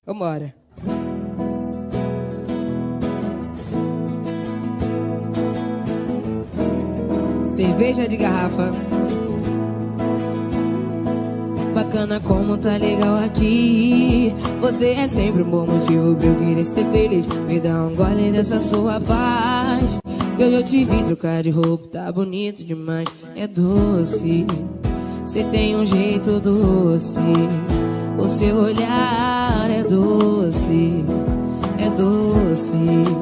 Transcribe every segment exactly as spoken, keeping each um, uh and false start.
Vambora. Cerveja de garrafa. Bacana como tá legal aqui. Você é sempre um bom motivo pra eu querer ser feliz. Me dá um gole dessa sua paz, que hoje eu te vi trocar de roupa. Tá bonito demais, é doce. Cê tem um jeito doce. O seu olhar é doce, é doce.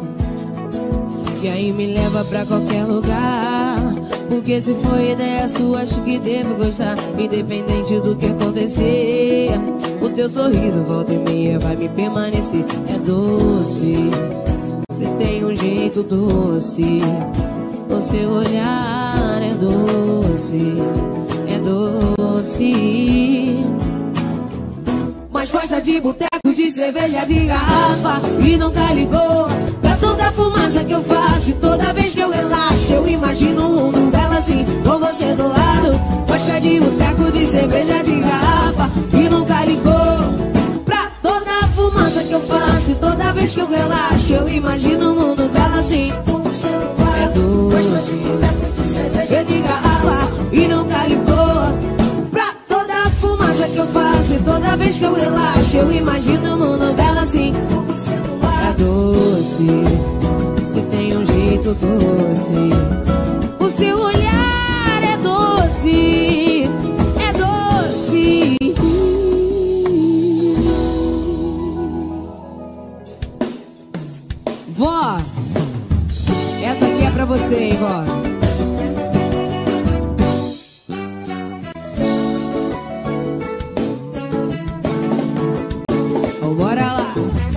E aí me leva pra qualquer lugar, porque se foi ideia sua, acho que devo gostar. Independente do que acontecer, o teu sorriso volta e meia vai me permanecer. É doce, você tem um jeito doce. O seu olhar é doce, é doce. Mas gosta de boteco, de cerveja, de garrafa, e nunca ligou pra toda a fumaça que eu faço. E toda vez que eu relaxo, eu imagino um mundo belo assim, com você do lado. Gosta de boteco, de cerveja, de garrafa, e nunca ligou pra toda a fumaça que eu faço. E toda vez que eu relaxo, eu imagino um mundo belo assim, com você do lado. É doce. Gosta de boteco, de cerveja, de garrafa, e nunca ligou pra toda a fumaça que eu faço. E toda vez que eu relaxo, eu imagino um mundo belo assim, com você do lado. É doce, você tem um jeito doce. O seu olhar é doce, é doce. Vó, essa aqui é pra você, hein, vó. Então, bora lá.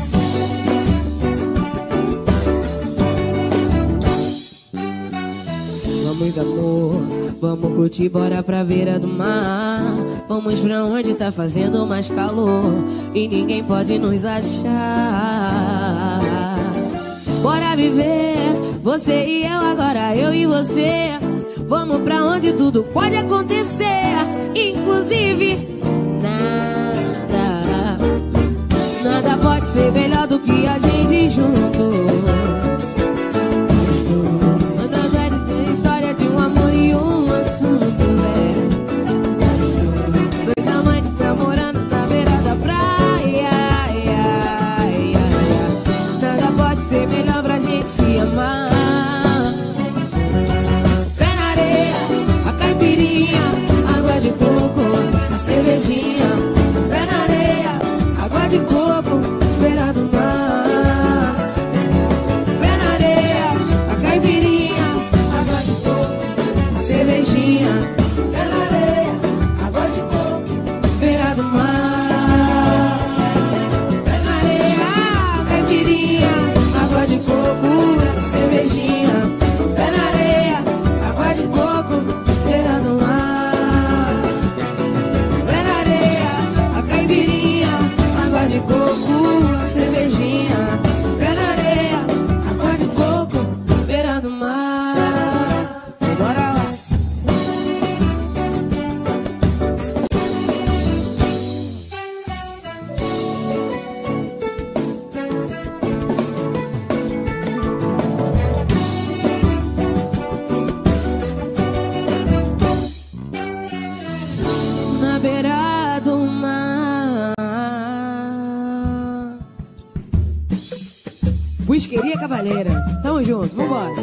Vamos, amor, vamos curtir, bora pra beira do mar. Vamos pra onde tá fazendo mais calor e ninguém pode nos achar. Bora viver, você e eu agora, eu e você. Vamos pra onde tudo pode acontecer, inclusive nada. Nada pode ser melhor do que a gente junto. Se amar. Pé na areia, a caipirinha, água de coco, a cervejinha. Pé na areia, água de coco, beira do mar. Pé na areia, a caipirinha, água de coco, a cervejinha. Pé na areia, água de coco, beira do mar. Pé na areia, a caipirinha, água de coco, cervejinha. Pé na areia, água de coco, beira do mar. Pé na areia, a caipirinha, água de coco, cervejinha. Pé na areia, água de coco, beira do mar. Bora lá. Na beira do mar. Whiskeria Cavaleira, tamo junto, vambora.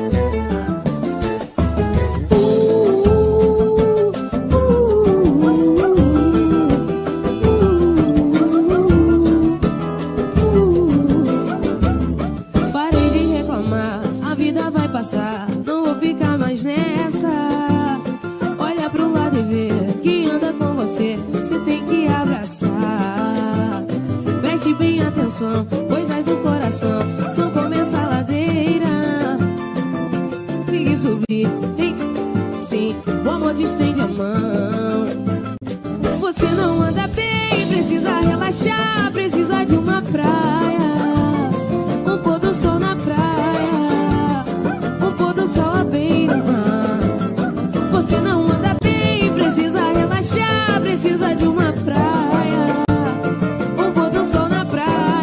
Parei de reclamar, a vida vai passar, não vou ficar mais nessa. Olha pro lado e vê que anda com você, você tem que abraçar. Preste bem atenção, coisas do coração são como essa ladeira. Tem que subir, tem que... Sim, o amor te estende a mão. Você não anda bem, precisa relaxar, precisa de uma praia. Um pôr do sol na praia, um pôr do sol à beira-mar. Você não anda bem, precisa relaxar, precisa de uma praia. Um pôr do sol na praia.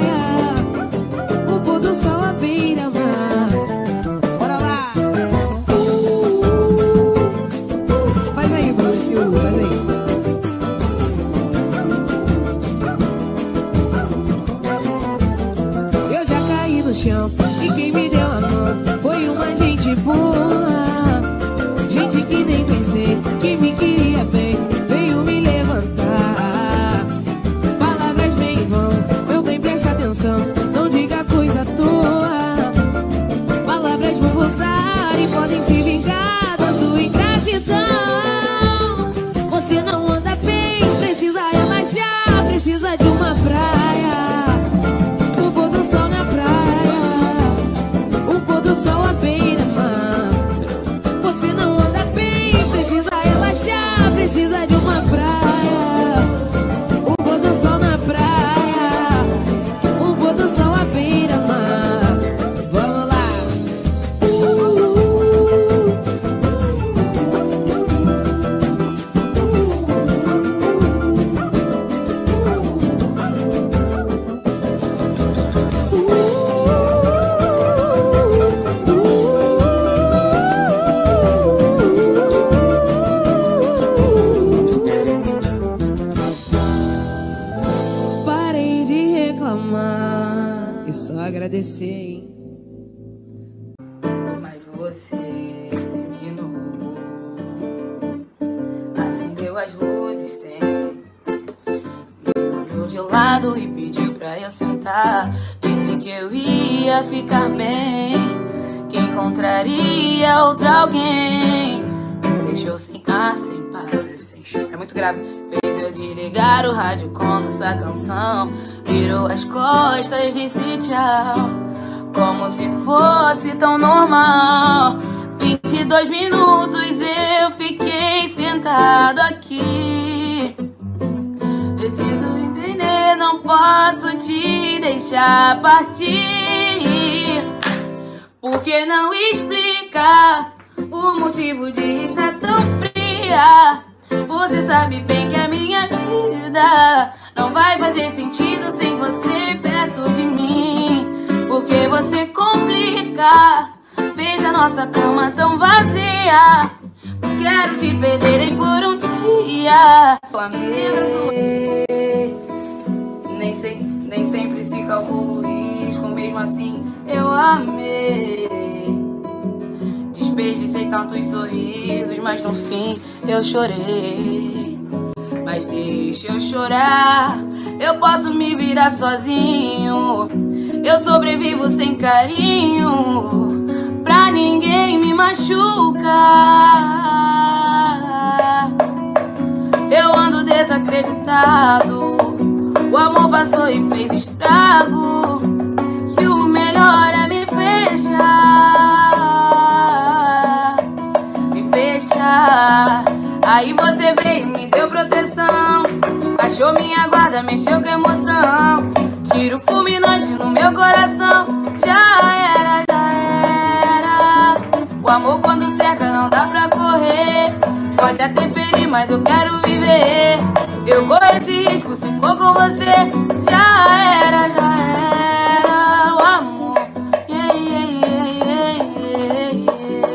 chão. E quem me deu a mão foi uma gente boa, gente que nem pensei que me queria bem, veio me levantar. Palavras bem vão, meu bem, presta atenção, não diga coisa à toa. Palavras vão voltar e podem se vingar da sua ingratidão. Você não anda bem, precisa relaxar, precisa de uma praia, o pôr do sol na praia, o pôr do sol à beira-mar. Você não anda bem, precisa relaxar, precisa de uma praia, o pôr do sol na praia, o pôr do sol à beira-mar. Vamos lá. Parei de reclamar e só agradecer, hein? Mas você terminou, acendeu as luzes sempre, me olhou de lado e pediu pra eu sentar. Disse que eu ia ficar bem, que encontraria outra alguém. Me deixou sem ar, sem paz, sem chão. É muito grave. Fez eu desligar o rádio como essa canção. Virou as costas, disse tchau, como se fosse tão normal. Vinte e dois minutos eu fiquei sentado aqui. Preciso entender, não posso te deixar partir. Por que não explicar o motivo de estar tão fria? Você sabe bem que a minha vida não vai fazer sentido sem você perto de mim. Porque você complica, veja nossa cama tão vazia. Não quero te perder nem por um dia. Nem, se, nem sempre se calcula o risco, mesmo assim eu amei. Desperdicei tantos sorrisos, mas no fim eu chorei. Mas deixa eu chorar, eu posso me virar sozinho. Eu sobrevivo sem carinho, pra ninguém me machucar. Eu ando desacreditado, o amor passou e fez estrago. E o melhor é me fechar, me fechar. Aí você veio, me deu proteção, achou minha guarda, mexeu com emoção. Tiro fulminante no meu coração. Já era, já era. O amor quando cerca não dá pra correr. Pode até ferir, mas eu quero viver. Eu corro esse risco se for com você. Já era, já era. O amor, yeah, yeah, yeah, yeah,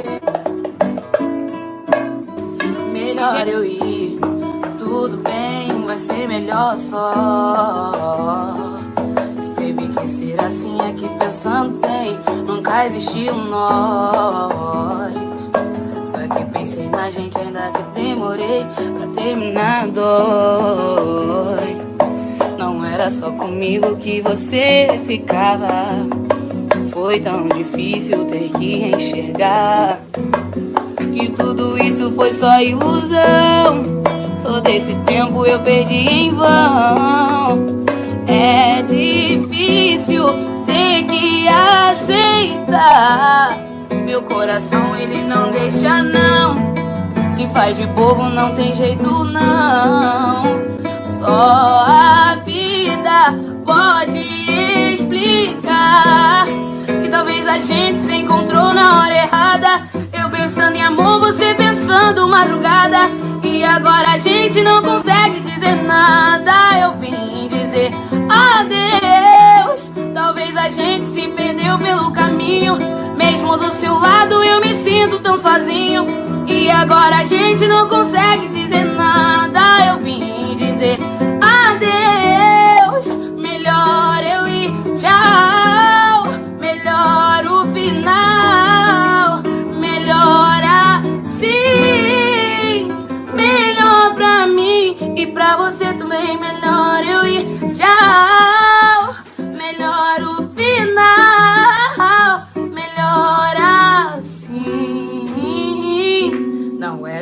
yeah. Melhor eu ir, tudo bem, vai ser melhor só. Teve que ser assim aqui pensando bem, nunca existiu nós. Só que pensei na gente ainda que demorei pra terminar dói. Não era só comigo que você ficava, foi tão difícil ter que enxergar que tudo isso foi só ilusão. Todo esse tempo eu perdi em vão. É difícil ter que aceitar. Meu coração ele não deixa não. Se faz de bobo não tem jeito não. Só a vida pode explicar que talvez a gente se encontrou na hora errada. Eu pensando em amor, você pensando madrugada. E agora a gente não consegue dizer nada. Eu vim dizer adeus. Talvez a gente se perdeu pelo caminho. Mesmo do seu lado eu me sinto tão sozinho. E agora a gente não consegue dizer nada. Eu vim dizer adeus. Melhor eu ir, tchau. Melhor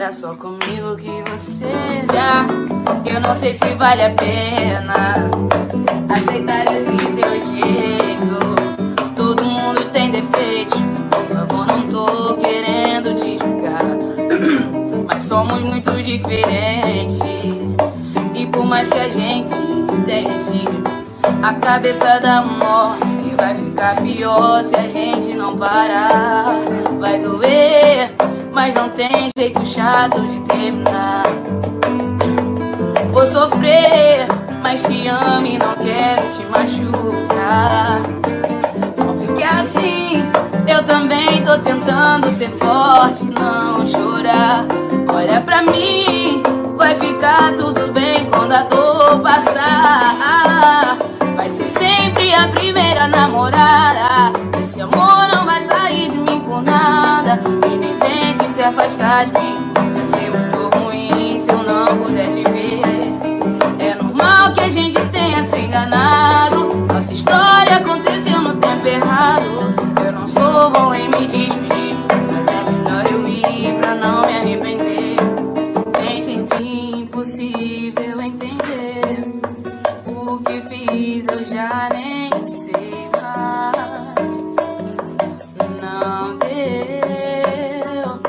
ficar só comigo que você já. Eu não sei se vale a pena aceitar esse teu jeito. Todo mundo tem defeitos, por favor, não tô querendo te julgar, mas somos muito diferentes. E por mais que a gente tente, a cabeça da morte vai ficar pior se a gente não parar. Vai doer, mas não tem jeito chato de terminar. Vou sofrer, mas te amo e não quero te machucar. Não fique assim, eu também tô tentando ser forte, não chorar. Olha pra mim, vai ficar tudo bem quando a dor passar. Vai ser sempre a primeira namorada. Esse amor não vai sair de mim por nada. E nem tente se afastar de mim, vai ser muito ruim se eu não puder te ver. É normal que a gente tenha se enganado. Nossa história aconteceu no tempo errado. Eu não sou bom em me despedir, mas é melhor eu ir pra não me arrepender. Gente, impossível entender o que fiz, eu já nem sei mais. Não deu,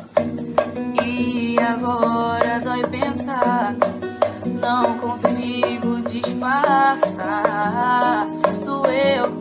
e agora dói pensar. Não consigo disfarçar. Doeu,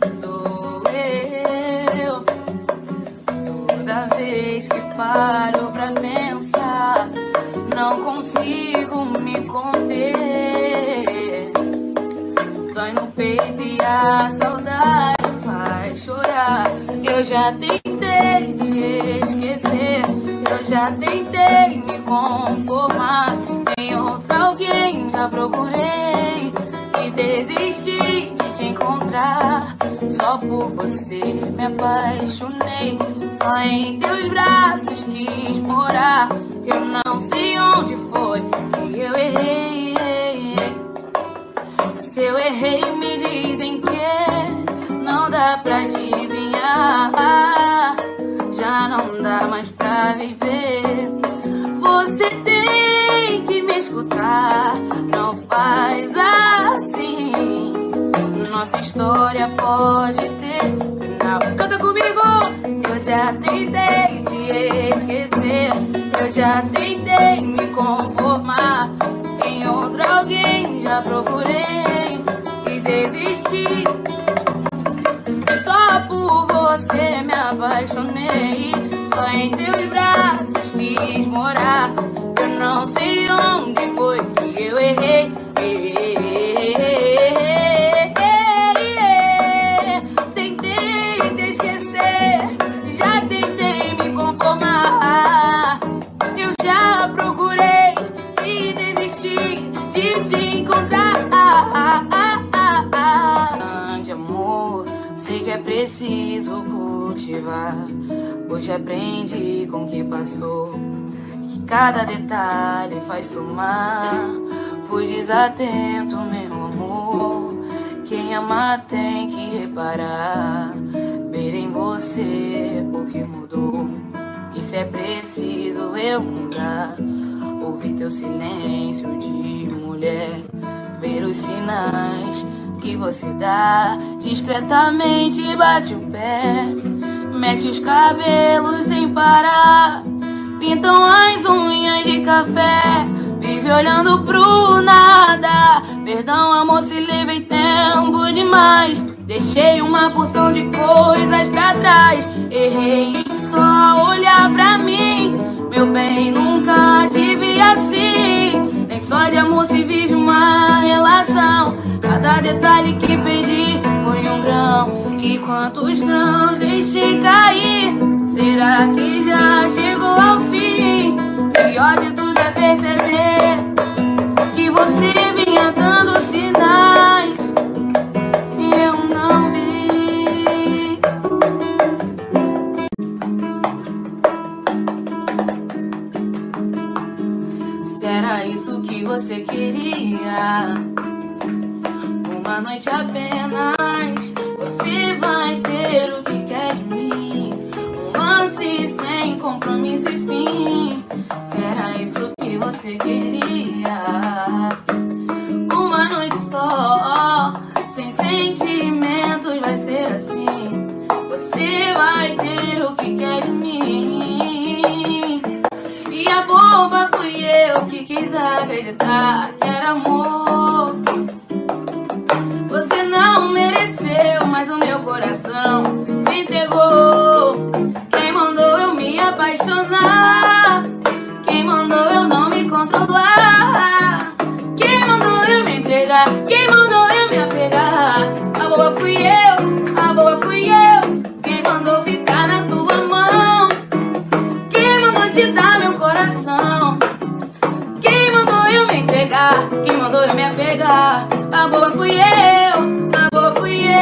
doeu. Toda vez que paro pra pensar, não consigo me conter. Dói no peito e a saudade faz chorar. Eu já tentei te esquecer, eu já tentei me conformar. Em outro alguém já procurei e desisti de te encontrar. Só por você me apaixonei, só em teus braços quis morar. Eu não sei onde foi que eu errei. Se eu errei, me dizem que não dá pra adivinhar. Já não dá mais pra viver. Você tem que me escutar, não faz assim. Nossa história pode ter final. Canta comigo! Eu já tentei te esquecer, eu já tentei me conformar. Em outro alguém já procurei e desisti. Só por você me apaixonei, só em teus braços quis morar. Eu não sei onde foi que eu errei. Tentei te esquecer, já tentei me conformar. Eu já procurei e desisti de te encontrar. Grande amor, sei que é preciso cultivar. Hoje aprendi com o que passou, que cada detalhe faz somar. Fui desatento, meu amor. Quem ama tem que reparar, ver em você o que mudou. E se é preciso eu mudar, ouvir teu silêncio de mulher, ver os sinais que você dá. Discretamente bate o pé, mexe os cabelos sem parar, pintam as unhas de café, vive olhando pro nada. Perdão, amor, se levei tempo demais, deixei uma porção de coisas pra trás. Errei em só olhar pra mim, meu bem, nunca te vi assim. Nem só de amor se vive uma relação. Cada detalhe que perdi foi um grão, e quantos grãos deixei cair? Será que já chegou ao fim? Pior de tudo é perceber que você vinha dando sinais e eu não vi. Se era isso que você queria, uma noite apenas, você vai ter o que quer de mim. Um lance sem compromisso, compromisso e fim. Será isso que você queria? Uma noite só, sem sentimentos, vai ser assim. Você vai ter o que quer de mim. E a boba fui eu que quis acreditar que era amor. Você não mereceu, mas o meu coração se entregou. Quem mandou eu me apaixonar? Quem mandou eu não me controlar? Quem mandou eu me entregar? Quem mandou eu me apegar? A boba fui eu, a boba fui eu. Quem mandou ficar na tua mão? Quem mandou te dar meu coração? Quem mandou eu me entregar? Quem mandou eu me apegar? A boba fui eu, a boba fui eu.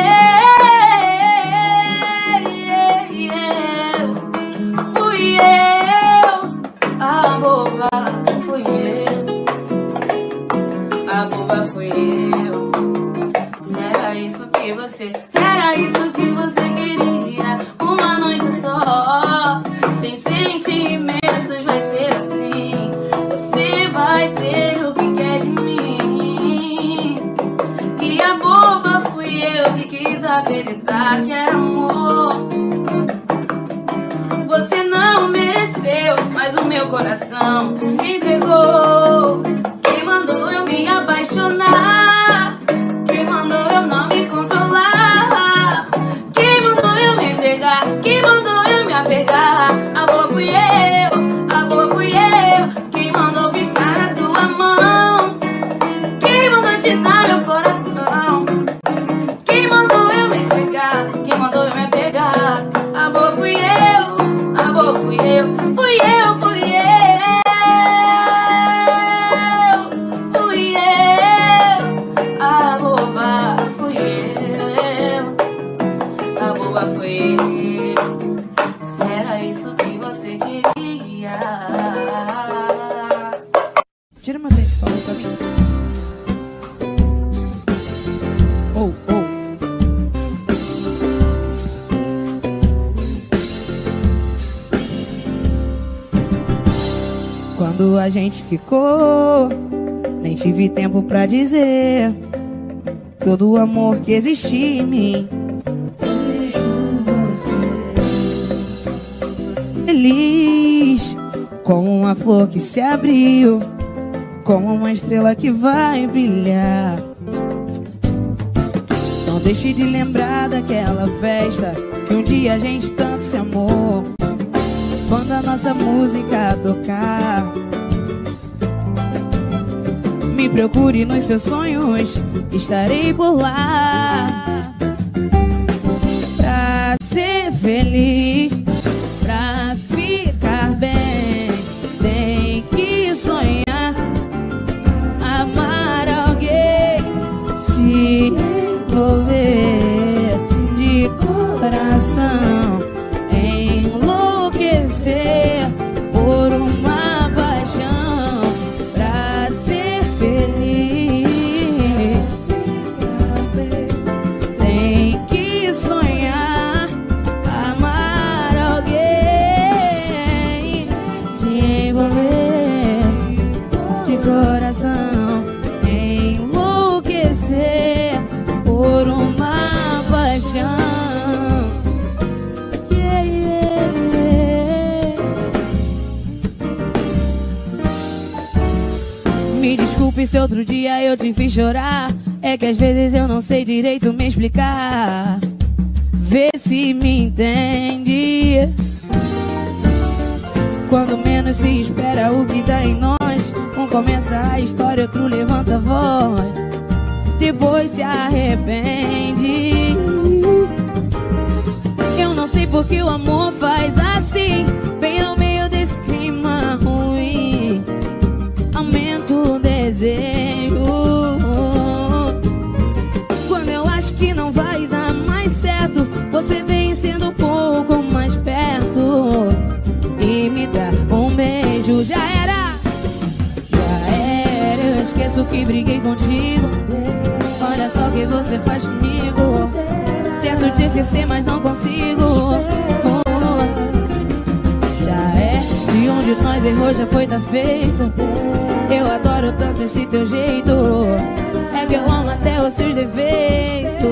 Fui eu, a boba fui eu. A boba fui eu. Será isso que você, será isso que você queria? Uma noite só, sem sentimentos, vai ser assim. Você vai ter o que quer de mim. E a boba fui eu que quis acreditar que era amor. Você não mereceu, mas o meu coração se entregou. Quem mandou eu me apaixonar? Quem mandou eu não me controlar? Quem mandou eu me entregar? Quem mandou eu me apegar? A boa fui eu, a boa fui eu. Quem mandou ficar na tua mão? Quem mandou te dar meu coração? Quem mandou eu me entregar? Quem mandou eu me apegar? A boa fui eu, a boa fui eu. Fui eu, fui eu. Fui eu. A boba fui eu. A boba fui eu. Será isso que você queria? Tira meu dente, por favor, pra mim. Oh, oh. Quando a gente ficou, nem tive tempo pra dizer todo o amor que existia em mim. Feliz, como uma flor que se abriu, como uma estrela que vai brilhar. Não deixe de lembrar daquela festa que um dia a gente tanto se amou. Quando a nossa música tocar, me procure nos seus sonhos, estarei por lá. Pra ser feliz, pra ficar bem, tem que sonhar, amar alguém, se envolver de coração, enlouquecer por uma paixão. Pra ser feliz, tem que sonhar, amar alguém, se envolver de coração, enlouquecer por uma paixão. Yeah, yeah, yeah. Me desculpe se outro dia eu te fiz chorar, é que às vezes eu não sei direito me explicar. Vê se me entende. Quando menos se espera o que dá em nós, um começa a história, outro levanta a voz, depois se arrepende. Eu não sei porque o amor faz assim, bem no meio desse clima ruim, aumenta o desejo. Quando eu acho que não vai dar mais certo, você vem sendo um pouco mais perto e me dá um beijo. Já era, já era, eu esqueço que briguei contigo. Olha só o que você faz comigo. Tento te esquecer, mas não consigo. Já era. de nós errou já foi, tá feito. Eu adoro tanto esse teu jeito. É que eu amo até os seus defeitos.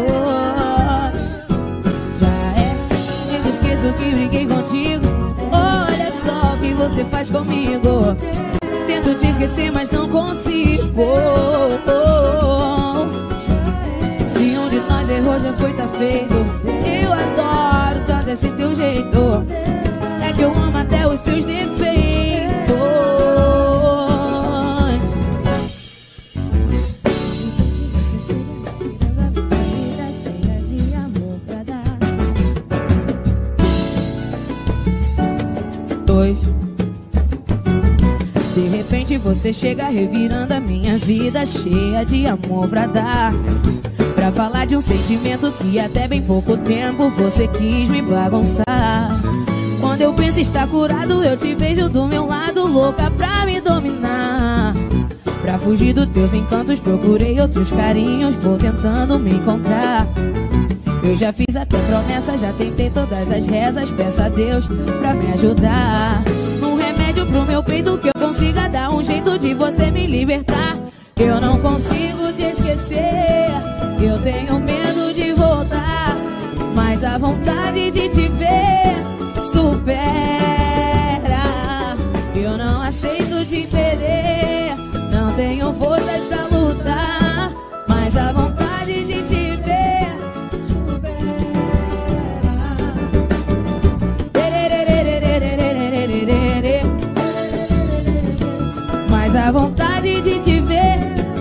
Já é, eu esqueço que briguei contigo. Olha só o que você faz comigo. Tento te esquecer, mas não consigo. Se um de nós errou já foi, tá feito. Eu adoro tanto esse teu jeito. É que eu amo até os seus defeitos. Dois. De repente você chega revirando a minha vida, cheia de amor pra dar. Pra falar de um sentimento que até bem pouco tempo você quis me bagunçar. Quando eu penso estar curado, eu te vejo do meu lado, louca pra me dominar. Pra fugir dos teus encantos, procurei outros carinhos, vou tentando me encontrar. Eu já fiz até promessa, já tentei todas as rezas, peço a Deus pra me ajudar. Num remédio pro meu peito que eu consiga dar um jeito de você me libertar. Eu não consigo te esquecer, eu tenho medo de voltar, mas a vontade de te ver supera. Eu não aceito te perder, não tenho forças pra lutar, mas a vontade de te ver supera. Mas a vontade de te ver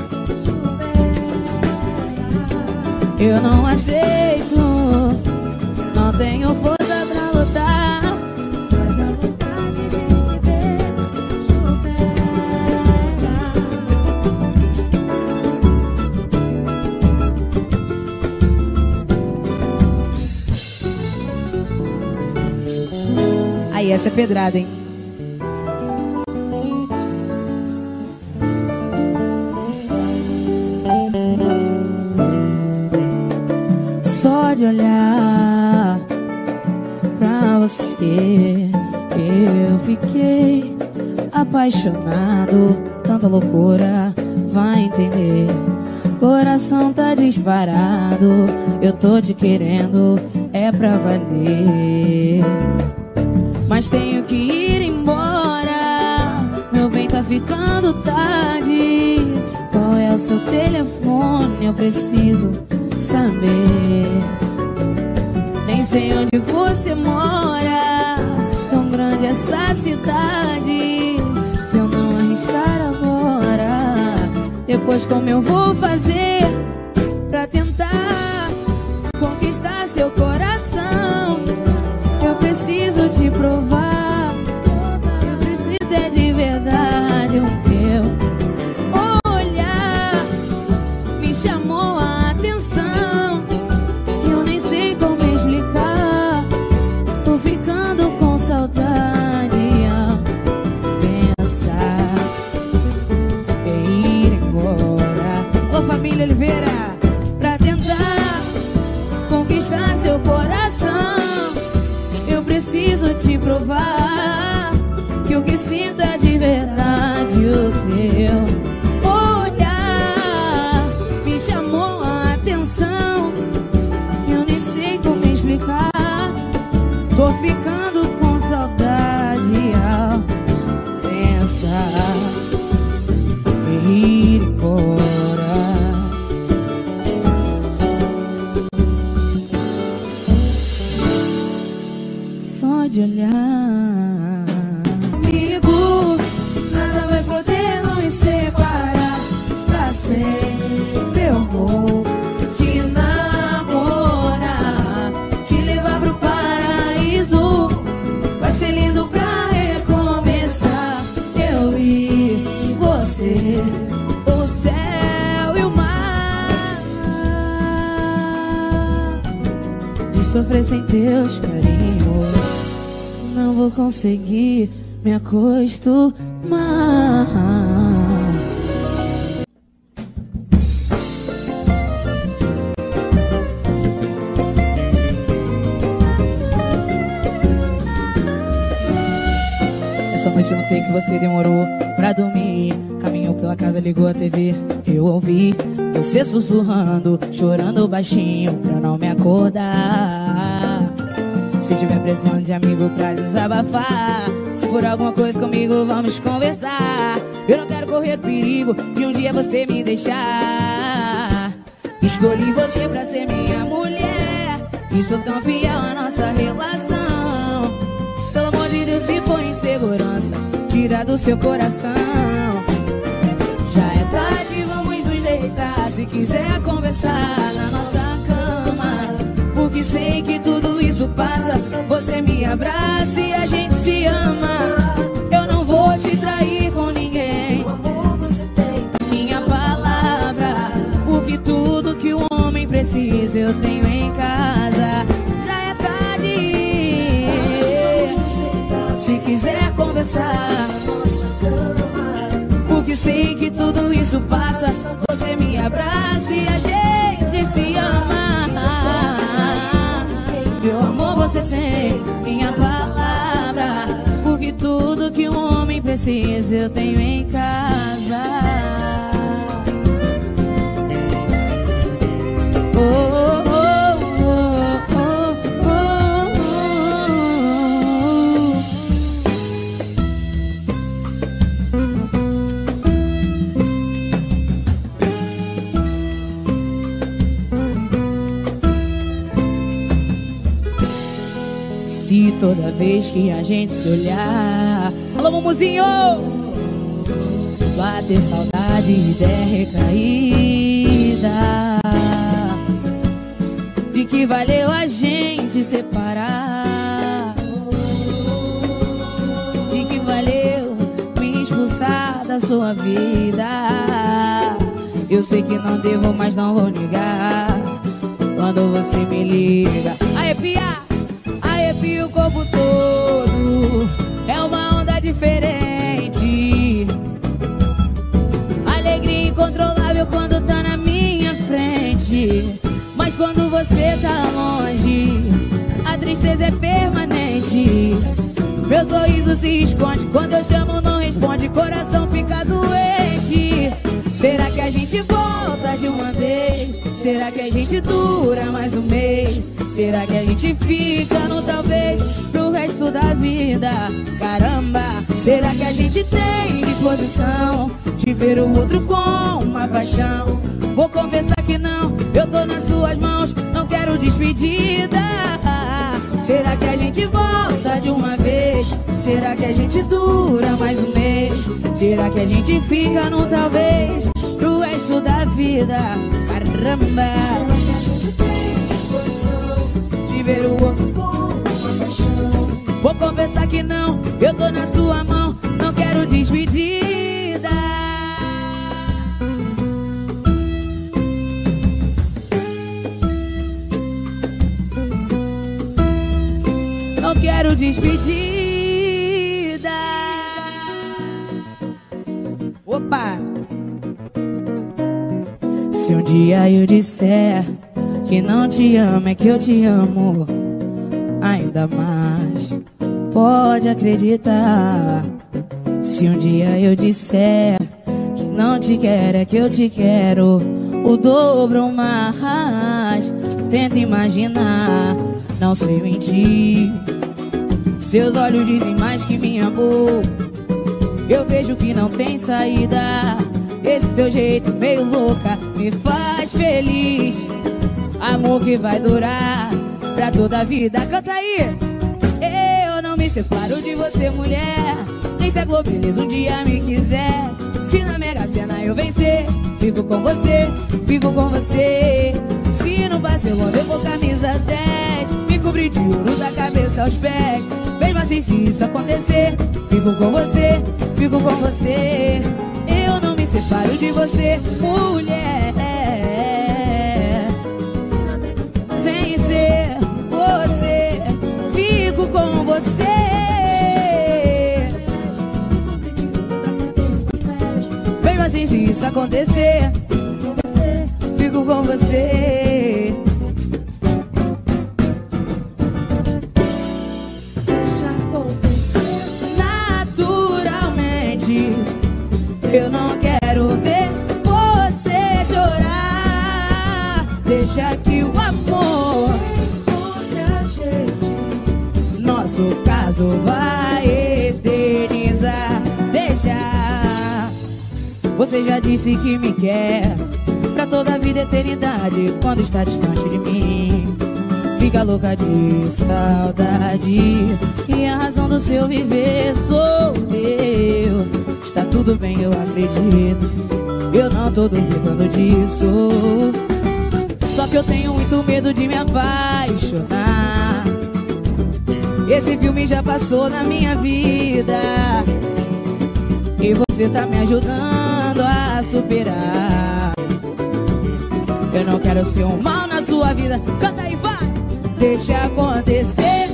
eu não aceito, não tenho força pra lutar, mas a vontade de te ver supera. Aí, essa é pedrada, hein? De olhar pra você, eu fiquei apaixonado. Tanta loucura, vai entender. Coração tá disparado, eu tô te querendo, é pra valer. Mas tenho que ir embora, meu bem, tá ficando tarde. Qual é o seu telefone? Eu preciso saber. Nem sei onde você mora, tão grande essa cidade. Se eu não arriscar agora, depois como eu vou fazer pra tentar conquistar seu coração? Eu preciso te provar, eu preciso é de verdade. O teu olhar me chamou a atenção. Oliveira, pra tentar conquistar seu coração, eu preciso te provar que o que sinto é de verdade. O teu olhar me chamou a atenção, eu nem sei como explicar. Tô ficando com saudade ao pensar em ir embora. De olhar, amigo, nada vai poder nos separar. Pra sempre eu vou te namorar, te levar pro paraíso. Vai ser lindo pra recomeçar. Eu e você, o céu e o mar. De sofrer sem teus carinhos não vou conseguir me acostumar. noite ontem que você demorou pra dormir, caminhou pela casa, ligou a T V. Eu ouvi você sussurrando, chorando baixinho pra não me acordar. Se tiver precisando de amigo pra desabafar, se for alguma coisa comigo, vamos conversar. Eu não quero correr perigo de um dia você me deixar. Escolhi você pra ser minha mulher e sou tão fiel à nossa relação. Pelo amor de Deus, se for insegurança, tira do seu coração. Já é tarde, vamos nos deitar. Se quiser conversar na nossa cama, porque sei que tudo isso passa. Você me abraça e a gente se ama. Eu não vou te trair com ninguém. O amor você tem, minha palavra, porque tudo que o homem precisa eu tenho em casa. Já é tarde. Se quiser conversar na nossa cama, porque sei que tudo isso passa. Você me abraça e a gente se ama. Meu amor você tem, minha palavra, porque tudo que um homem precisa eu tenho em casa. Oh, oh, oh, oh, oh, se toda vez que a gente se olhar, alô Mumuzinho, bater saudade e der recaída, de que valeu a gente separar, de que valeu me expulsar da sua vida. Eu sei que não devo, mas não vou negar. Quando você me liga, arrepia, arrepia o corpo todo. É uma onda diferente, alegria incontrolável quando tá na minha frente. Mas quando você tá longe, a tristeza é permanente. Meu sorriso se esconde, quando eu chamo não responde, coração fica doente. Será que a gente volta de uma vez? Será que a gente dura mais um mês? Será que a gente fica no talvez pro resto da vida? Caramba, será que a gente tem disposição de ver o outro com uma paixão? Vou confessar que não, eu tô nas suas mãos, não quero despedida. Será que a gente volta de uma vez? Será que a gente dura mais um mês? Será que a gente fica no talvez pro resto da vida? Caramba, será que a gente tem disposição de ver o outro com uma paixão? Vou confessar que não, eu tô na sua mão, não quero despedida. Não quero despedida. Opa! Se um dia eu disser que não te amo, é que eu te amo ainda mais. Pode acreditar. Se um dia eu disser que não te quero, é que eu te quero o dobro ou mais. Tenta imaginar, não sei mentir. Seus olhos dizem mais que minha boca. Eu vejo que não tem saída. Esse teu jeito meio louca me faz feliz. Amor que vai durar pra toda a vida. Canta aí! Eu não me separo de você, mulher. Nem se a Globeleza um dia me quiser. Se na Mega Sena eu vencer, fico com você, fico com você. Se no Barcelona eu vou camisa dez, me cobrir de ouro da cabeça aos pés. Mesmo assim, se isso acontecer, fico com você, fico com você. Eu não me separo de você, mulher. Vem ser você, fico com você. Mesmo assim, se isso acontecer, fico com você. Natural. caso vai eternizar. Deixa. Você já disse que me quer pra toda a vida e eternidade. Quando está distante de mim, fica louca de saudade. E a razão do seu viver sou eu. Está tudo bem, eu acredito. Eu não tô duvidando disso. Só que eu tenho muito medo de me apaixonar. Esse filme já passou na minha vida e você tá me ajudando a superar. Eu não quero ser um mal na sua vida. Canta aí, vai! Deixa acontecer.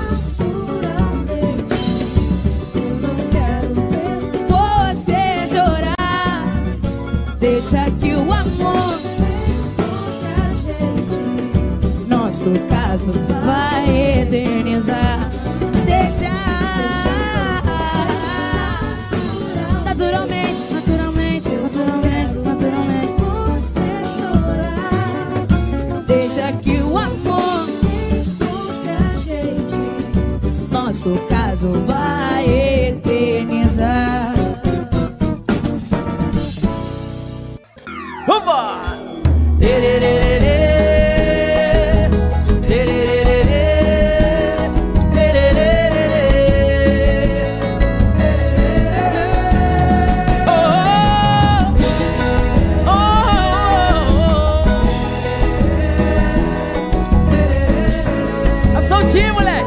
Você chorar. Deixa que o amor, nosso caso vai eternizar. Deixa. Naturalmente, naturalmente, naturalmente, naturalmente. Deixa que o amor, nosso caso vai eternizar. Vambora! Soltinho, moleque!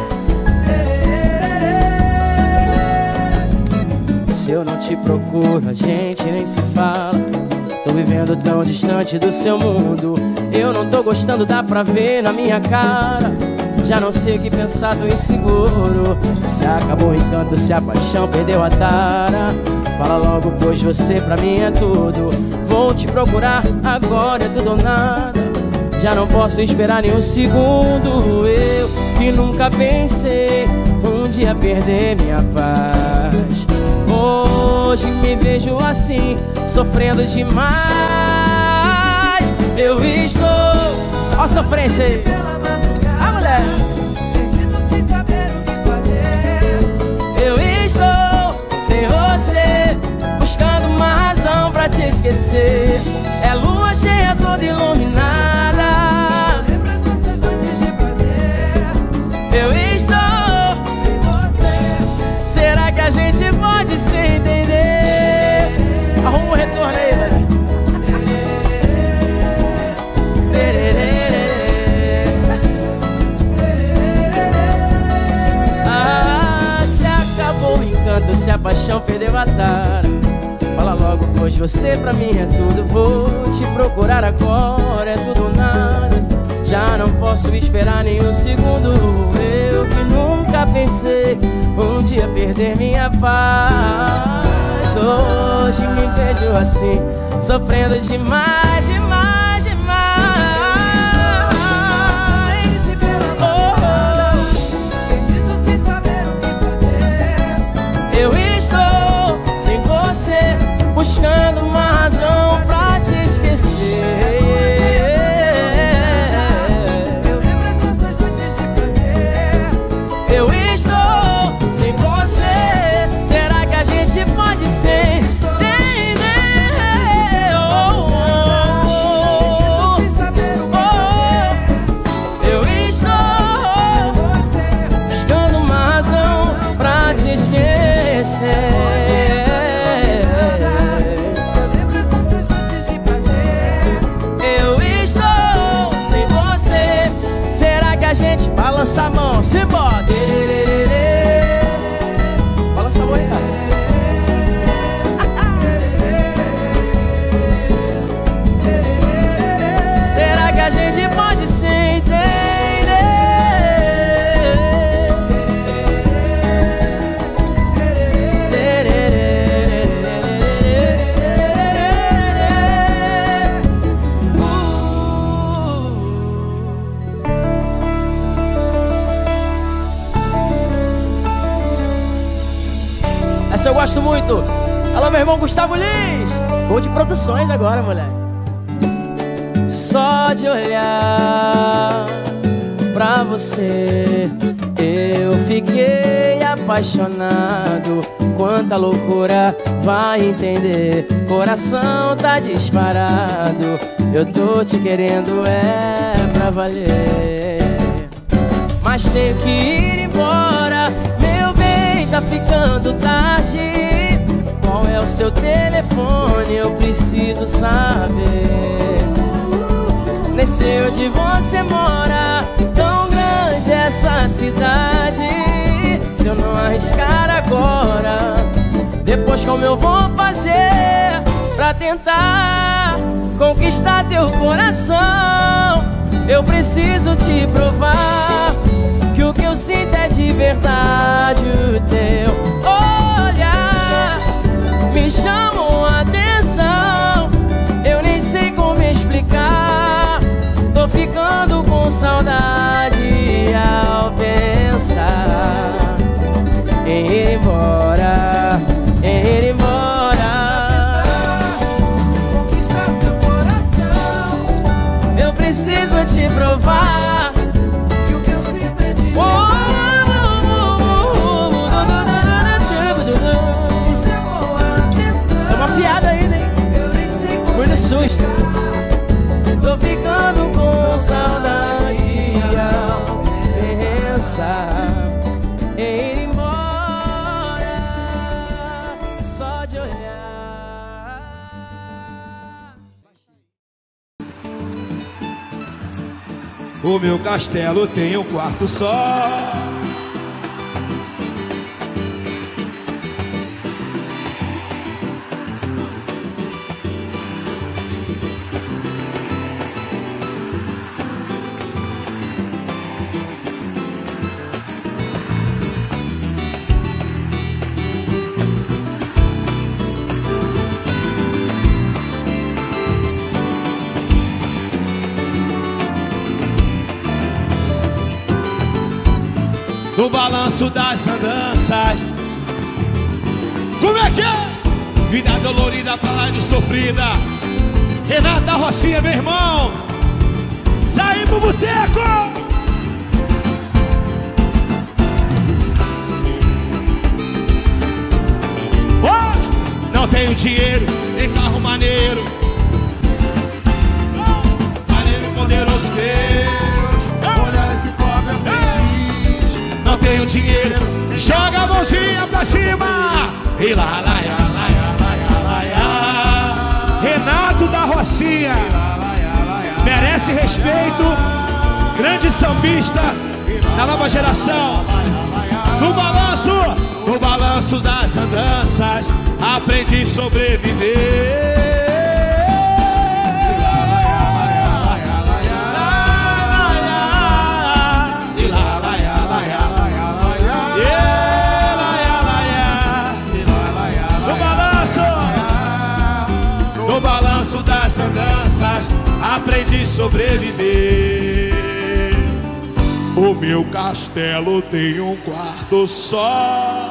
Se eu não te procuro, a gente nem se fala. Tô vivendo tão distante do seu mundo. Eu não tô gostando, dá pra ver na minha cara. Já não sei o que pensar, tô inseguro. Se acabou o encanto, se a paixão perdeu a tara. Fala logo, pois você pra mim é tudo. Vou te procurar, agora é tudo ou nada. Já não posso esperar nem um segundo. Eu que nunca pensei um dia perder minha paz. Hoje me vejo assim, sofrendo demais. Eu estou... Ó a sofrência aí. Ah, mulher. Perdido sem saber o que fazer. Eu estou sem você, buscando uma razão pra te esquecer. É lua cheia toda iluminada. Lembra as nossas noites de prazer. Eu estou Sem você, será que a gente pode se entender? Arruma um retorno aí, velho. Ah, se acabou o encanto, se a paixão perdeu a tara. Fala logo, pois você pra mim é tudo. Vou te procurar agora, é tudo ou nada. Já não posso esperar nem um segundo. Eu que nunca pensei um dia perder minha paz. Hoje me vejo assim, sofrendo demais, demais, demais. triste pela madrugada, perdido sem saber o que fazer. Eu estou sem você, buscando uma razão pra te esquecer. Eu lembro as nossas noites de prazer. Eu estou sem você, será que a gente pode se entender? Oh, oh, Perdido oh, sem saber o que fazer. oh. Eu estou Você, buscando uma razão pra te esquecer. eu lembro as nossas noites de prazer. Eu estou sem você, será que a gente balança a mão, se bota? Balança a mão aí, cara. Será que a gente pode se entender? Essa eu gosto muito. Alô, meu irmão Gustavo Lins. Gol de produções agora, moleque. Só de olhar pra você. Eu fiquei apaixonado. Quanta loucura, vai entender. Coração tá disparado. Eu tô te querendo, é pra valer. Mas tenho que ir embora, meu bem, tá ficando tarde. Qual é o seu telefone? Eu preciso saber. Nem sei onde você mora, tão grande essa cidade. Se eu não arriscar agora, depois como eu vou fazer pra tentar conquistar teu coração? Eu preciso te provar que o que eu sinto é de verdade. O teu olhar me chamou a atenção. Eu nem sei como explicar. Tô ficando com saudade ao pensar em ir embora, em ir embora. Conquistar seu coração. Eu preciso te provar E o que eu sinto é de oh, Me chamou a atenção. é uma fiada ainda, hein? Eu nem sei como Fui no susto. explicar. Tô ficando com saudade ao pensar em ir embora, só de olhar. O meu castelo tem um quarto só. No balanço das andanças. Como é que é? Vida dolorida pra lá de sofrida. Renata Rocinha, meu irmão. Saí pro boteco. Oh! Não tenho dinheiro, nem carro maneiro. Oh! Maneiro e poderoso Deus. Olha esse pobre feliz. Não tenho dinheiro, joga a mãozinha pra cima. E lá, lá, lá, lá, lá, lá, lá. Renato da Rocinha merece respeito. Grande sambista da nova geração. No balanço, no balanço das andanças, aprendi a sobreviver. No balanço das andanças, aprendi a sobreviver. O meu castelo tem um quarto só.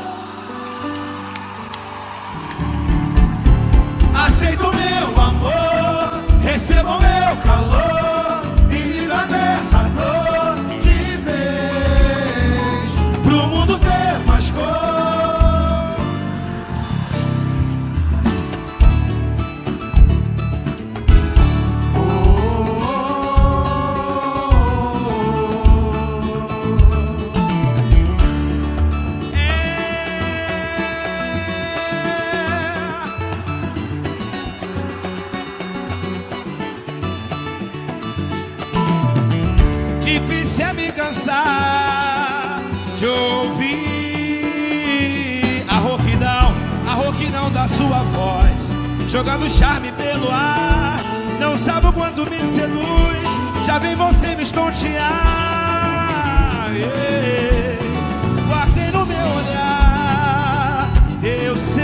Aceita o meu amor, receba o meu calor e livra dessa dor de vez, pro mundo ter mais cor. Difícil é me cansar de ouvir a rouquidão, a rouquidão da sua voz, jogando charme pelo ar. Não sabe o quanto me seduz, já vem você me estontear. Yeah. Guardei no meu olhar, eu sei,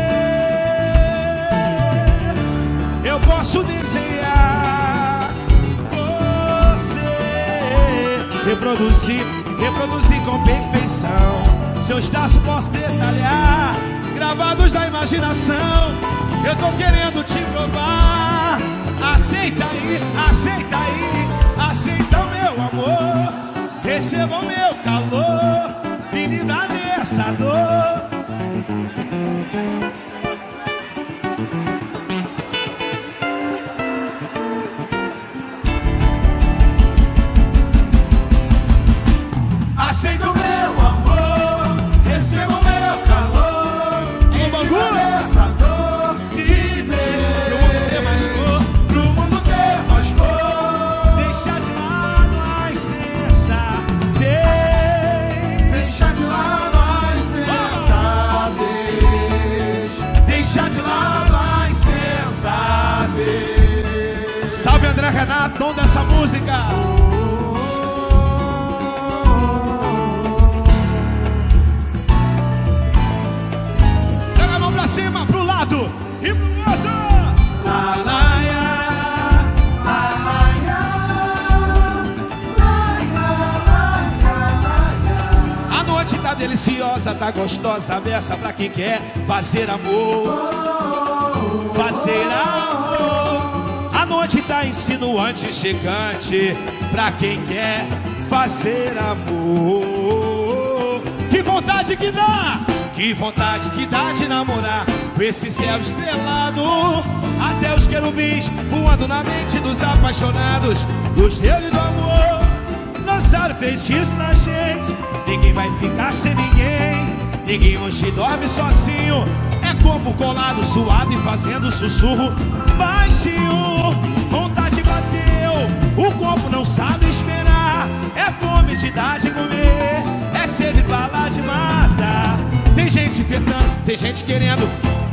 eu posso desenhar reproduzir, reproduzir com perfeição. Seus traços posso detalhar, gravados da imaginação. Eu tô querendo te provar. Aceita aí, aceita aí, aceita o meu amor. receba o meu calor, me livra dessa dor. Aceita o meu amor, receba o meu calor, Em Bangu, essa dor de ver. pro mundo ter mais cor, Pro mundo ter mais cor, deixar de lado a insensatez. deixa de lado a insensatez, deixa de lado a insensatez. Salve André Renato, dono dessa música. Joga a mão pra cima, pro lado e pro outro. La, la, ya, la, la, ya, la, ya, la, ya, la, ya. A noite tá deliciosa, tá gostosa, beça pra quem quer fazer amor. Fazer amor. A noite tá insinuante, chegante pra quem quer fazer amor. Que vontade que dá, que vontade que dá de namorar com esse céu estrelado. Até os querubins voando na mente dos apaixonados. Os deuses do amor lançaram feitiço na gente. Ninguém vai ficar sem ninguém, ninguém hoje dorme sozinho. É corpo colado, suado e fazendo sussurro baixinho. Vontade bateu, o corpo não sabe esperar. É fome de dar de comer, é sede pra lá de matar. Tem gente ofertando, tem gente querendo.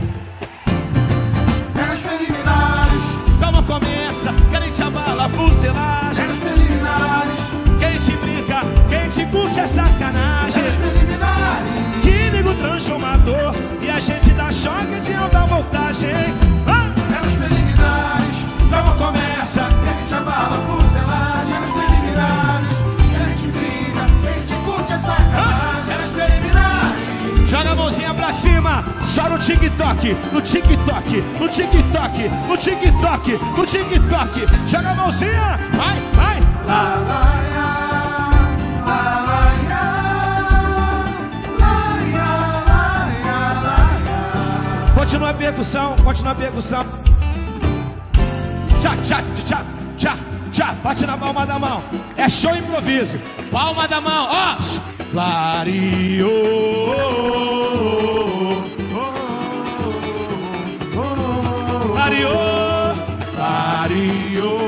Pega os preliminares, Calma, começa, querem te abala, fuselagem. pega os preliminares, Quem te brinca, quem te curte é sacanagem. pega os preliminares, Químico transformador e a gente dá choque de alta voltagem. Ah! pega os preliminares, Calma, começa. que a gente abala a fuselagem. Pega os preliminares, que a gente brinca, que a gente curte a sacanagem. Era os preliminares. Joga a mãozinha pra cima, só no TikTok, no TikTok, no TikTok, no TikTok, no TikTok. Joga a mãozinha, vai, vai. La, la, ya, la, la, ya, la, ya, la, ya, la, ya. Continua a percussão, continua a percussão. Tchá, tchá, tchá, tchá, tchá. Bate na palma da mão. É show improviso. Palma da mão, ó. Clareou. Clareou. Clareou.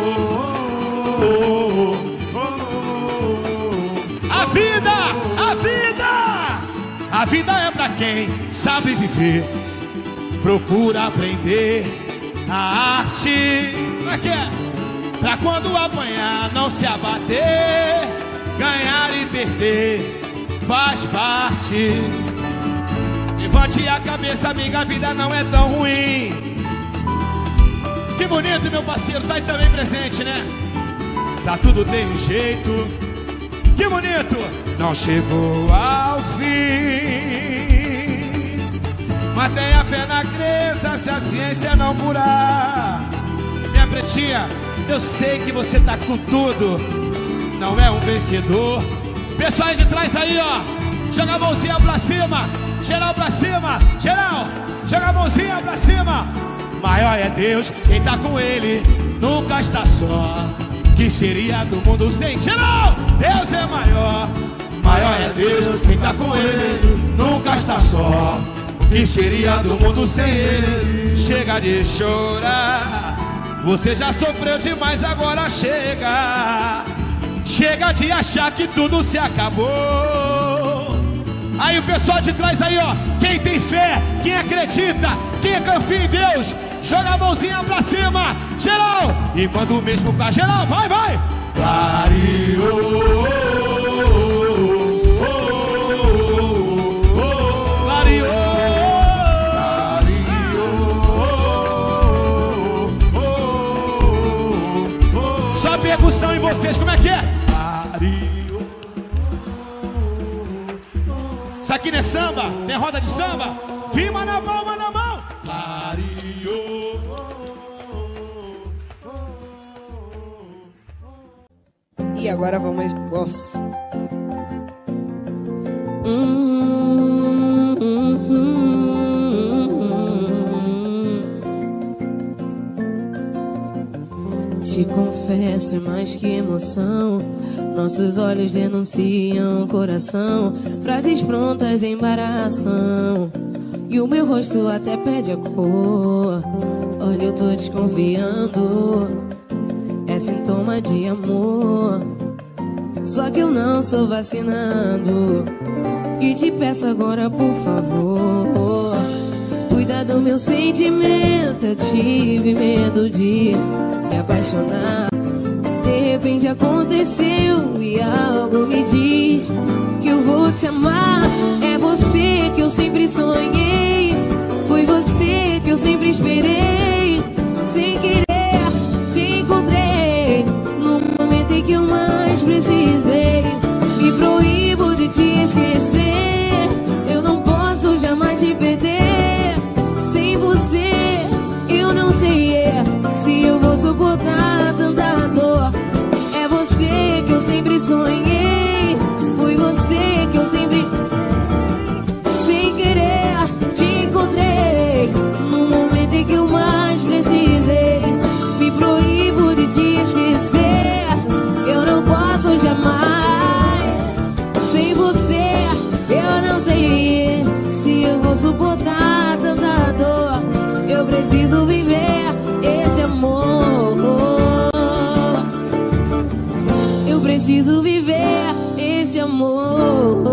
A vida, a vida. A vida é pra quem sabe viver. Procura aprender a arte. Como é que é? Pra quando apanhar não se abater. Ganhar e perder faz parte. Levante a cabeça, amiga, a vida não é tão ruim. Que bonito, meu parceiro, tá aí também presente, né? Pra tudo tem um jeito. Que bonito! Não chegou ao fim. Mas tenha fé na crença, se a ciência não curar. Minha pretinha, eu sei que você tá com tudo. Não é um vencedor. Pessoal aí de trás aí, ó. Joga a mãozinha pra cima. Geral pra cima. Geral, joga a mãozinha pra cima. Maior é Deus, quem tá com ele nunca está só. Que seria do mundo sem geral? Deus é maior. Maior é Deus, quem tá com ele nunca está só. Que seria do mundo sem ele? Chega de chorar. Você já sofreu demais, agora chega. Chega de achar que tudo se acabou. Aí o pessoal de trás aí, ó. Quem tem fé, quem acredita, quem confia em Deus, joga a mãozinha pra cima. Geral. E quando o mesmo tá geral, vai, vai. Clareou. Só percussão em vocês, como é que é? Isso aqui não é samba, tem roda de samba. Firma na palma da mão. E agora vamos. Nossa. Hum, hum, hum. Te confesso, é mais que emoção. Nossos olhos denunciam o coração. Frases prontas embaraçam. E o meu rosto até perde a cor. Olha, eu tô desconfiando. É sintoma de amor. Só que eu não sou vacinado. E te peço agora, por favor, cuida do meu sentimento. Eu tive medo de me apaixonar. De repente aconteceu e algo me diz que eu vou te amar. É você que eu sempre sonhei. Foi você que eu sempre esperei. Sem querer te encontrei no momento em que eu mais precisei. Me proíbo de te esquecer. Eu não posso jamais te perder. Sem você eu não sei é, se eu vou suportar tanta dor. É você que eu sempre sonhei. Foi você que eu sempre, sem querer, te encontrei no momento em que eu mais precisei. Me proíbo de te esquecer. Eu não posso jamais. Sem você eu não sei se eu vou suportar tanta dor. Eu preciso viver esse amor. Eu preciso viver esse amor.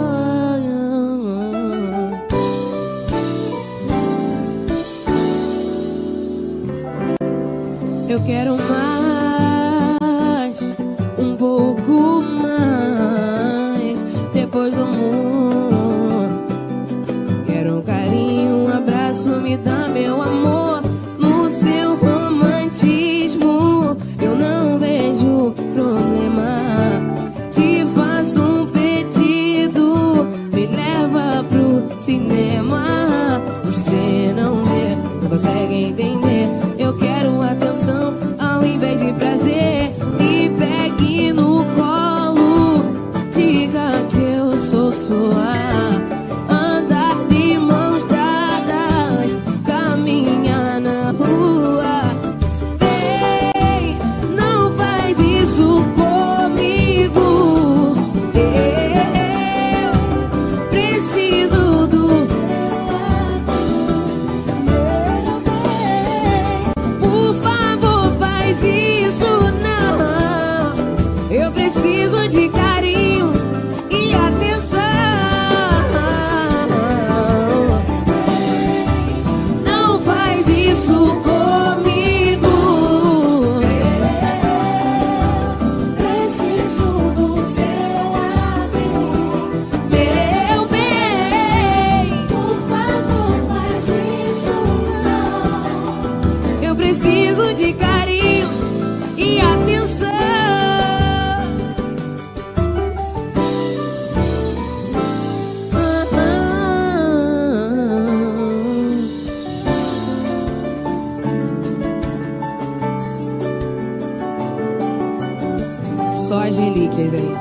Eu quero mais, um pouco mais, depois do amor. Quero um carinho, um abraço, me dá meu amor. No seu romantismo eu não vejo problema. Te faço um pedido, me leva pro cinema. Você não vê, não consegue entender. Eu quero atenção ao invés de prazer. Me pegue no colo, diga que eu sou sua. Andar de mãos dadas, caminhar na rua. Ei, não faz isso comigo. Eu preciso do por favor, faz isso não. Eu preciso de carinho e atenção. Não faz isso comigo. Preciso do seu abrigo, meu bem. Por favor, faz isso não. Eu preciso de carinho e atenção. Ah, ah, ah. Só as relíquias aí.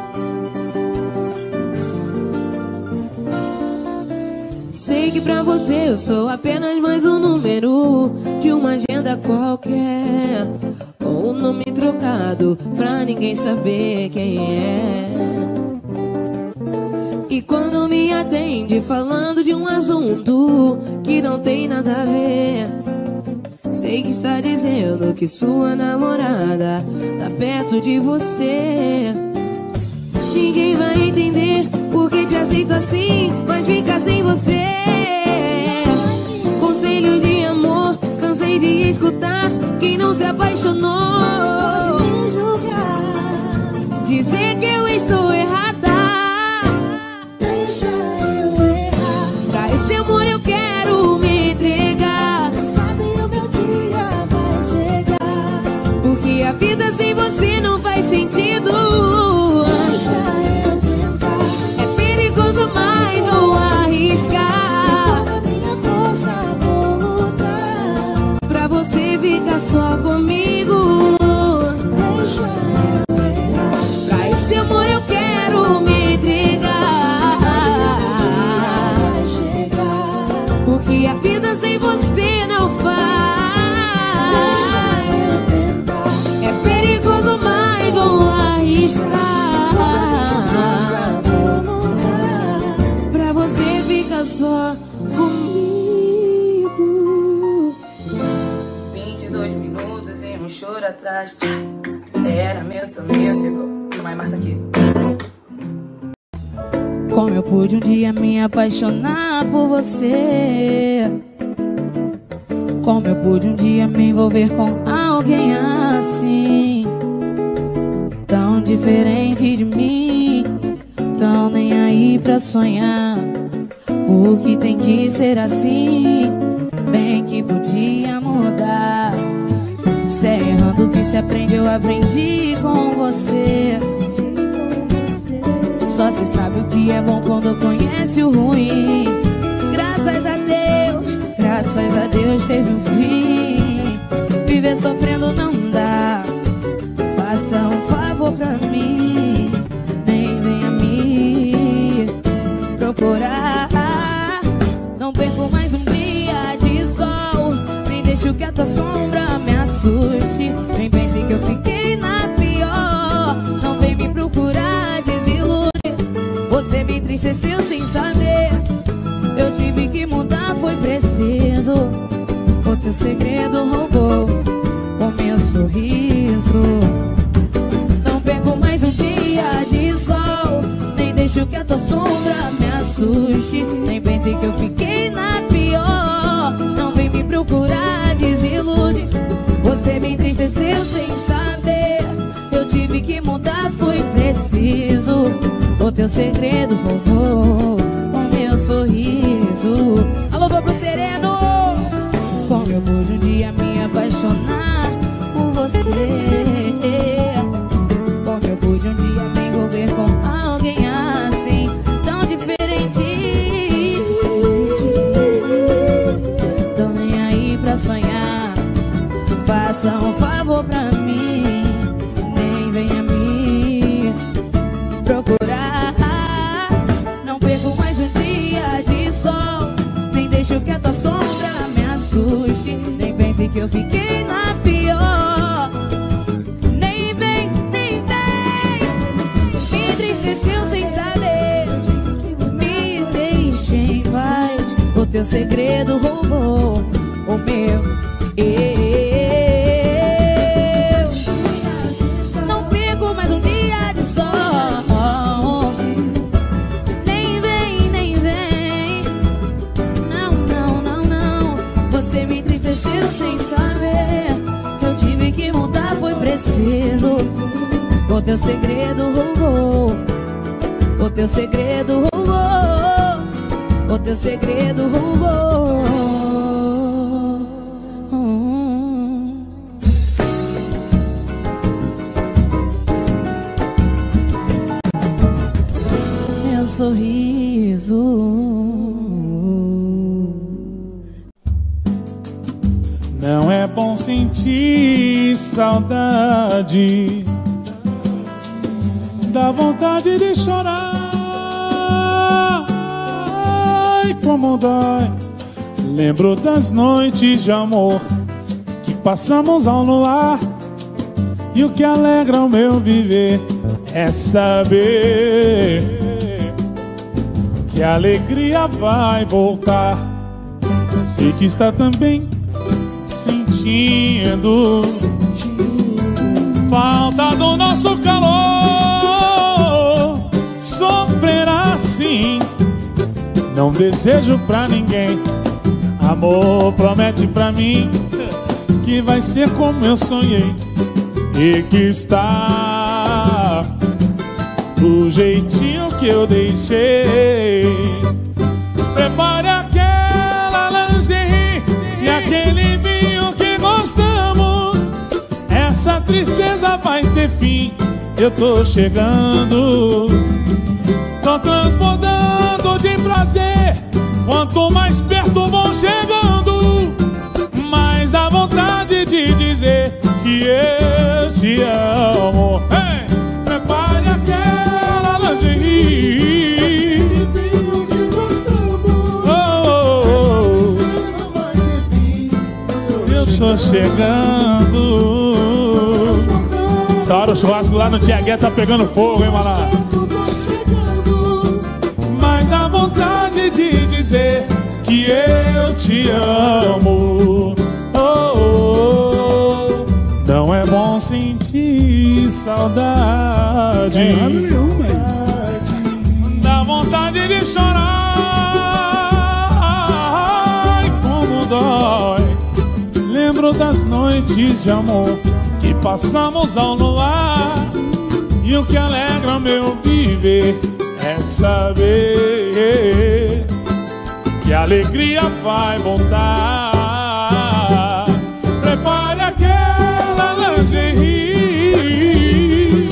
Sei que pra você eu sou apenas mais um número de uma agenda qualquer, ou um nome trocado pra ninguém saber quem é. E quando me atende falando de um assunto que não tem nada a ver, sei que está dizendo que sua namorada tá perto de você. Ninguém vai entender porque te aceito assim, mas fica sem você. Conselhos de amor, cansei de escutar. Quem não se apaixonou pode me julgar, dizer que eu estou errada. Deixa eu errar. Pra esse amor eu quero me entregar. Sabe, o meu dia vai chegar, porque a vida sem você não faz sentido. Deixa eu tentar. É perigoso, mas vou arriscar. Toda minha força vou lutar pra você ficar só comigo. Deixa eu errar. Pra esse amor eu quero só comigo. Vinte e dois minutos e um choro atrás. Era meu sumiço, igual. Vai, marca aqui. Como eu pude um dia me apaixonar por você? Como eu pude um dia me envolver com alguém assim, tão diferente de mim, tão nem aí pra sonhar? Porque tem que ser assim, bem que podia mudar. Se é errando que se aprende, eu aprendi com você. Só se sabe o que é bom quando conhece o ruim. Graças a Deus, graças a Deus teve um fim. Viver sofrendo não dá. Faça um favor pra mim, nem venha me procurar. Não perco mais um dia de sol, nem deixo que a tua sombra me assuste. Nem pense que eu fiquei na pior. Não vem me procurar, desilude. Você me entristeceu sem saber. Eu tive que mudar, foi preciso. O teu segredo roubou o meu sorriso. Não perco mais um dia de sol, nem deixo que a tua sombra me assuste. Nem pense que eu fiquei na pior. Não vem me procurar, desilude. Você me entristeceu sem saber. Eu tive que mudar, foi preciso. O teu segredo roubou o meu sorriso. Alô, vou pro sereno. Como eu pude um dia me apaixonar por você? Como eu pude um dia me envolver com alguém assim, tão diferente, tão nem aí pra sonhar. Faça um favor pra mim, nem venha me procurar. Não perco mais um dia de sol, nem deixo que a tua sombra me assuste. Nem pense que eu fiquei na pior. Nem vem, nem vem. Me entristeceu sem saber. Me deixe em paz. O teu segredo roubou o meu eu. Não perco mais um dia de sol. Nem vem, nem vem. Não, não, não, não. Você me entristeceu sem saber. Eu tive que mudar, foi preciso. O teu segredo roubou. O teu segredo roubou. O teu segredo roubou. Meu sorriso. Não é bom sentir saudade, dá vontade de chorar. Ai, como dói. Lembro das noites de amor que passamos ao luar. E o que alegra o meu viver é saber que a alegria vai voltar. Sei que está também sentindo falta do nosso calor. Sofrer assim não desejo pra ninguém. Amor, promete pra mim que vai ser como eu sonhei e que está do jeitinho que eu deixei. Prepare aquela lingerie e aquele vinho que gostamos. Essa tristeza vai ter fim. Eu tô chegando, tô transbordando de prazer. Quanto mais perto vou chegando, mais dá vontade de dizer que eu te amo. Hey! Prepare aquela lingerie. Oh, oh, oh. Eu tô chegando. Essa hora o churrasco lá no Tiagué tá pegando fogo, hein, maná? Mas dá vontade de dizer que eu te amo. Oh, oh, oh. Não é bom sentir saudade. Errado nenhum, velho. Dá vontade de chorar. Ai, como dói. Lembro das noites de amor que passamos ao luar. E o que alegra meu viver é saber que a alegria vai voltar. Prepare aquela lingerie.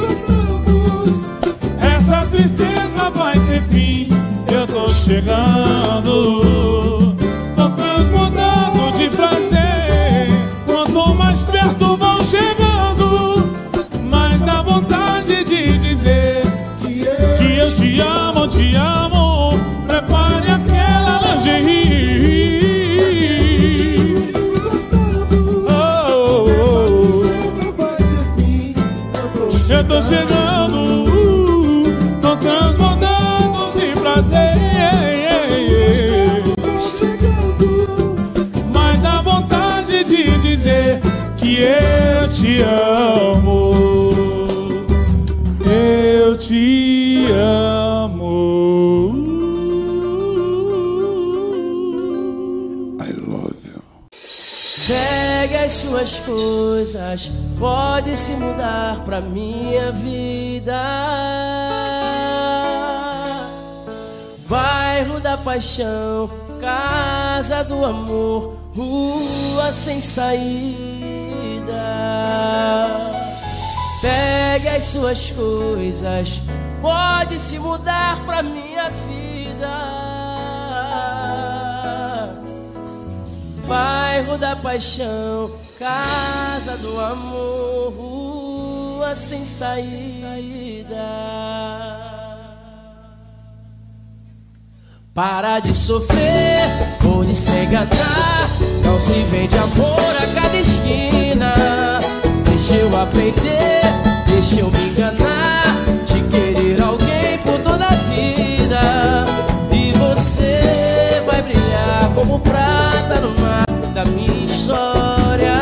Essa tristeza vai ter fim. Eu tô chegando, tô transbordando de prazer. Quanto mais perto vão chegando, mais dá vontade de dizer que eu te amo, te amo. Prepare aquela lingerie. Oh, oh, oh. Eu tô chegando, tô transbordando de prazer. Mas dá vontade de dizer que eu te amo. Eu te amo. I love you. Pegue as suas coisas, pode se mudar pra minha vida. Bairro da paixão, casa do amor, rua sem saída. Pegue as suas coisas, pode se mudar pra minha vida. Bairro da paixão, casa do amor, rua sem saída. Para de sofrer ou de se enganar, não se vende amor a cada esquina. Deixa eu aprender, deixa eu me enganar, de querer alguém por toda a vida. E você vai brilhar como prata no mar da minha história.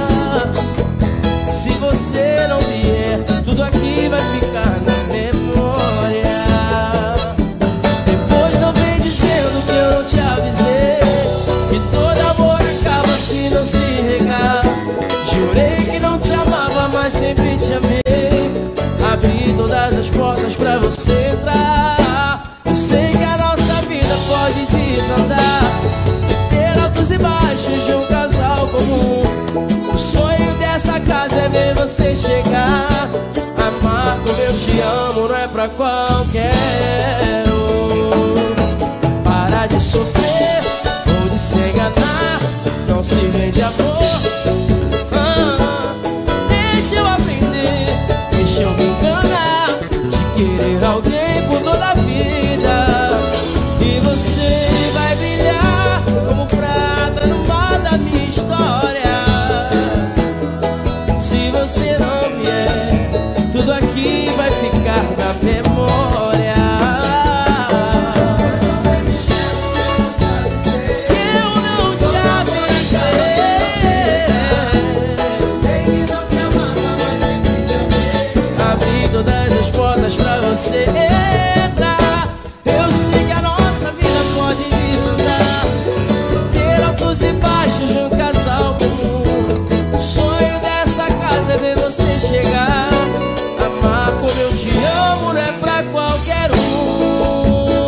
Se você não vier, tudo aqui vai ficar na memória. Depois não vem dizendo que eu não te avisei, que todo amor acaba se não se regar. Jurei que não te amava, mas sempre te amei. Abri todas as portas pra você entrar. Eu sei que a nossa vida pode desandar, ter altos e baixos de um casal comum. O sonho dessa casa é ver você chegar. Amar como eu te amo não é pra qualquer um. Para de sofrer ou de se enganar, não se vende amor. Deixa eu aprender, deixa eu me enganar, de querer alguém por toda a vida. E você vai brilhar como prata no mar da minha história. Se você não vier, tudo aqui vai ficar na memória. Eu não te avisei, abri todas as portas pra você entrar. Eu sei que a nossa vida pode desandar, ter altos e baixos de um casal comum. O sonho dessa casa é ver você chegar. Amar como eu te amo não é pra qualquer um.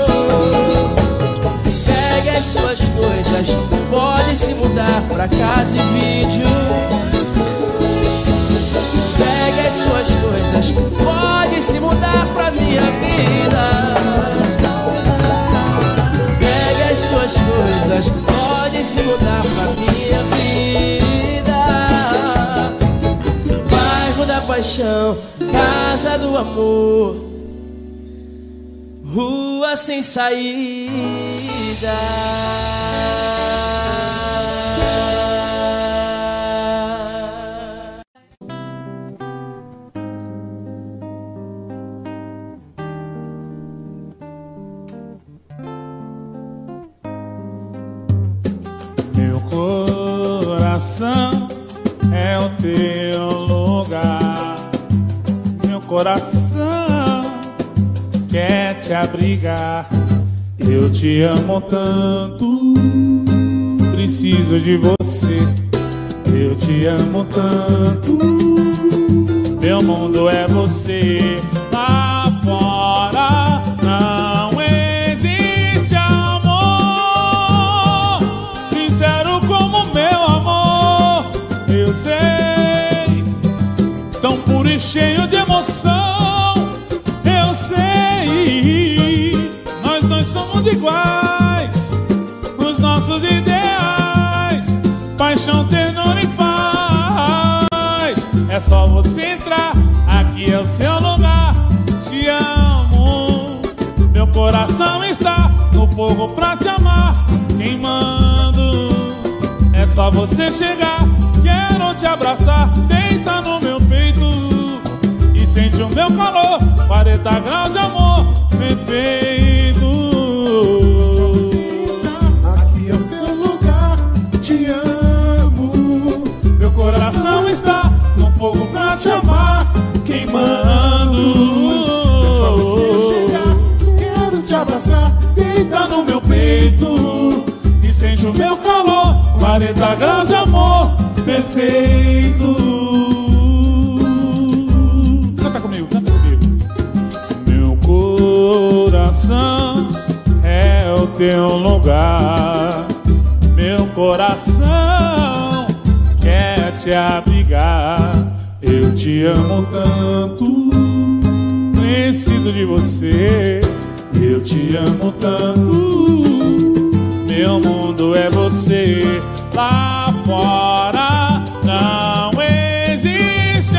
Pegue as suas coisas, pode se mudar pra casa e vídeo. Pegue as suas coisas, pode se mudar pra minha vida. Pegue as suas coisas, pode se mudar pra minha vida. Bairro da paixão, casa do amor, rua sem saída. coração é o teu lugar. Meu coração quer te abrigar. Eu te amo tanto, preciso de você. Eu te amo tanto, meu mundo é você. Lá fora não existe amor sincero como meu amor. Eu sei, tão puro e cheio de emoção. Eu sei, nós dois somos iguais nos nossos ideais, paixão, ternura e paz. É só você entrar, aqui é o seu lugar. Te amo, meu coração está no fogo pra te amar, queimando. É só você chegar, quero te abraçar. Deita no meu peito e sente o meu calor. Quarenta graus de amor perfeito. Aqui é o seu lugar, te amo. Meu coração está no fogo pra te amar, queimando. É só você chegar, quero te abraçar. Deita no meu peito e sente o meu calor. Quarenta graus de amor perfeito. Canta comigo, canta comigo. Meu coração é o teu lugar. Meu coração quer te abrigar. Eu te amo tanto, preciso de você. Eu te amo tanto, meu mundo é você. Lá fora não existe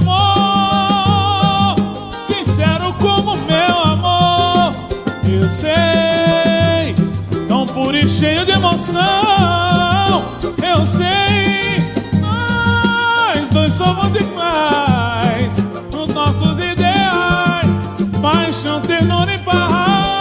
amor sincero como meu amor. Eu sei, tão puro e cheio de emoção. Eu sei, nós dois somos iguais nos nossos ideais, paixão, ternura e paz.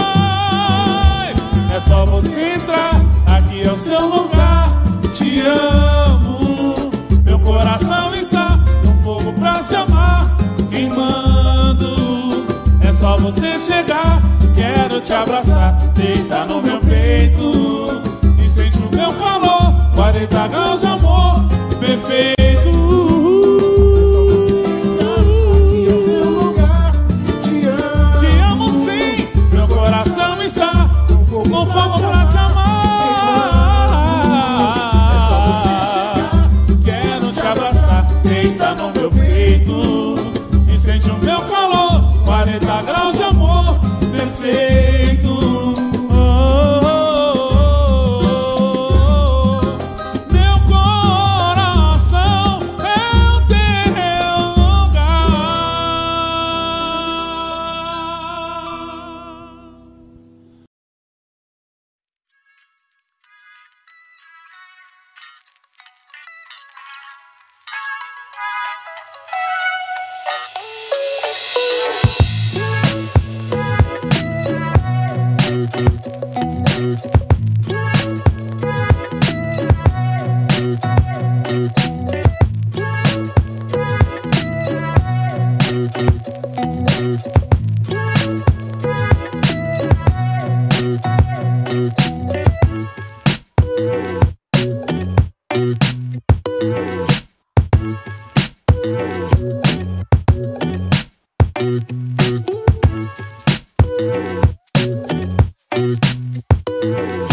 É só você entrar, aqui é o seu lugar. Te amo, meu coração está no fogo pra te amar, queimando. É só você chegar, quero te abraçar. Deita no meu peito e sente o meu calor. Quarenta graus de amor perfeito. É só você entrar, aqui é o seu lugar. Te amo, Te amo sim, meu coração está no fogo pra te amar. É só você chegar, Quero te abraçar. Deita no meu peito e sente o meu calor. Quarenta graus de amor perfeito. Oh, oh, oh, oh. Meu coração é o teu lugar. Thank you.